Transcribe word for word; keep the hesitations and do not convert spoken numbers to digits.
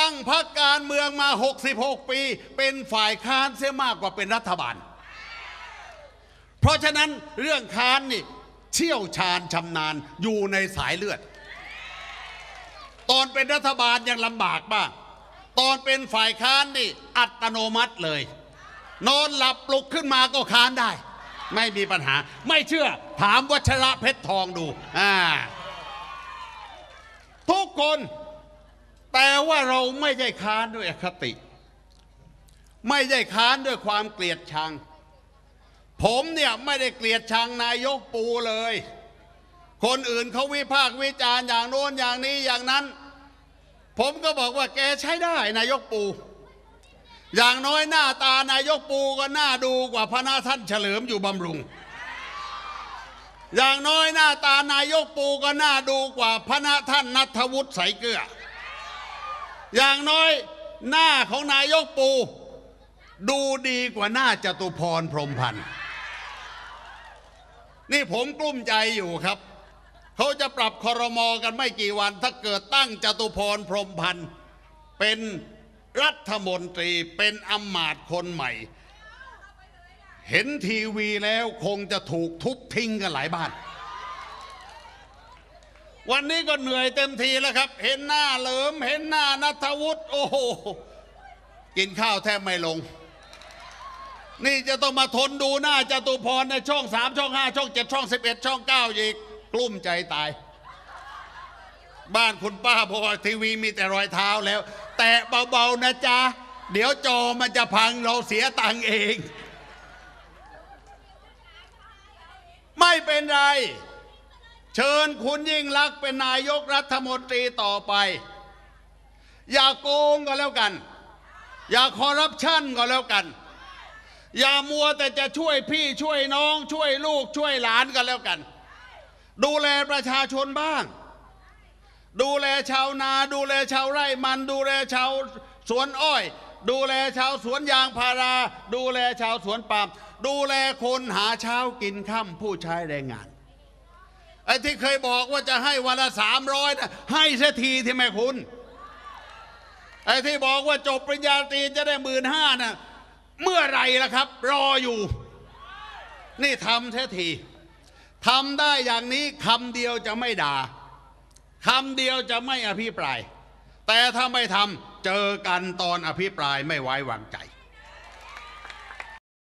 ตั้งพรรคการเมืองมาหกสิบหกปีเป็นฝ่ายค้านเสียมากกว่าเป็นรัฐบาลเพราะฉะนั้นเรื่องค้านนี่เชี่ยวชาญชำนาญอยู่ในสายเลือดตอนเป็นรัฐบาลยังลำบากบ้างตอนเป็นฝ่ายค้านนี่อัตโนมัติเลยนอนหลับปลุกขึ้นมาก็ค้านได้ไม่มีปัญหาไม่เชื่อถามวัชระเพชรทองดูอ่าทุกคนแต่ว่าเราไม่ได้ค้านด้วยอคติไม่ได้ค้านด้วยความเกลียดชังผมเนี่ยไม่ได้เกลียดชังนายกปูเลยคนอื่นเขาวิพากษ์วิจารณ์อย่างโน้นอย่างนี้อย่างนั้นผมก็บอกว่าแกใช้ได้นายกปูอย่างน้อยหน้าตานายกปูก็น่าดูกว่าพระนาท่านเฉลิมอยู่บำรุงอย่างน้อยหน้าตานายกปูก็น่าดูกว่าพระนาท่านณัฐวุฒิใสเกลืออย่างน้อยหน้าของนายกปูดูดีกว่าหน้าจตุพรพรหมพันธ์นี่ผมกลุ้มใจอยู่ครับเขาจะปรับครม.กันไม่กี่วันถ้าเกิดตั้งจตุพรพรหมพันธ์เป็นรัฐมนตรีเป็นอำมาตย์คนใหม่เห็นทีวีแล้วคงจะถูกทุบทิ้งกันหลายบ้านวันนี้ก็เหนื่อยเต็มทีแล้วครับเห็นหน้าเหลิมเห็นหน้าณัฐวุฒิโอ้โหกินข้าวแทบไม่ลงนี่จะต้องมาทนดูหน้าจตุพรในช่องสามช่องห้าช่องเจ็ดช่องสิบเอ็ดช่องเก้าอีกกลุ้มใจตายบ้านคุณป้าบอกว่าทีวีมีแต่รอยเท้าแล้วแตะเบาๆนะจ๊ะเดี๋ยวจอมันจะพังเราเสียตังค์เองไม่เป็นไรเชิญคุณยิ่งลักษณ์เป็นนายกรัฐมนตรีต่อไปอย่าโกงก็แล้วกันอย่าคอร์รัปชันก็แล้วกันอย่ามัวแต่จะช่วยพี่ช่วยน้องช่วยลูกช่วยหลานกันแล้วกันดูแลประชาชนบ้างดูแลชาวนาดูแลชาวไร่มันดูแลชาวสวนอ้อยดูแลชาวสวนยางพาราดูแลชาวสวนปาล์มดูแลคนหาเช้ากินค่ำผู้ใช้แรงงานไอ้ที่เคยบอกว่าจะให้วันละสามร้อยนะให้เสียทีที่แม่คุณไอ้ที่บอกว่าจบปริญญาตรีจะได้หมื่นห้านะเมื่อไรล่ะครับรออยู่นี่ทำเสียทีทำได้อย่างนี้คำเดียวจะไม่ด่าคำเดียวจะไม่อภิปรายแต่ถ้าไม่ทำเจอกันตอนอภิปรายไม่ไว้วางใจ